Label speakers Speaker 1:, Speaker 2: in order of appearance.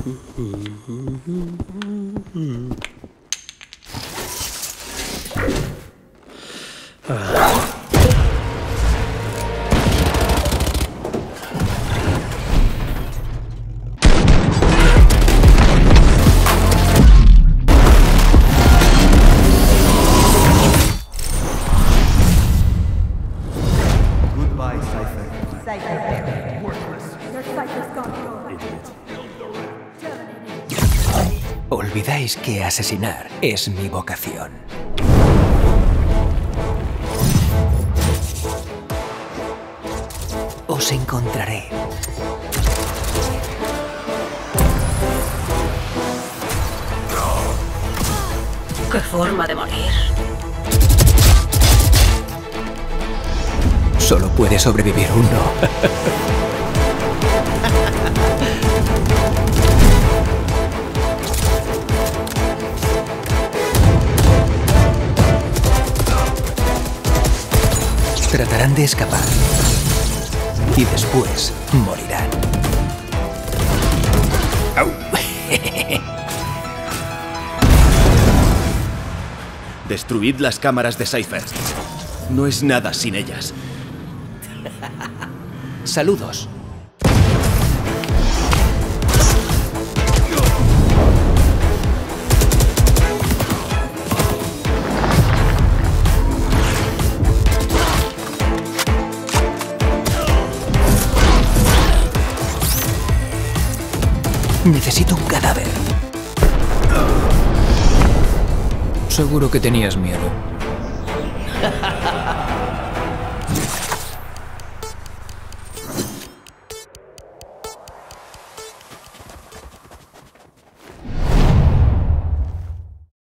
Speaker 1: Goodbye, Cypher.
Speaker 2: Olvidáis que asesinar es mi vocación. Os encontraré.
Speaker 3: ¡Qué forma de morir!
Speaker 2: Solo puede sobrevivir uno. Tratarán de escapar. Y después morirán. ¡Au!
Speaker 4: Destruid las cámaras de Cypher. No es nada sin ellas.
Speaker 2: Saludos. Necesito un cadáver. Seguro que tenías miedo.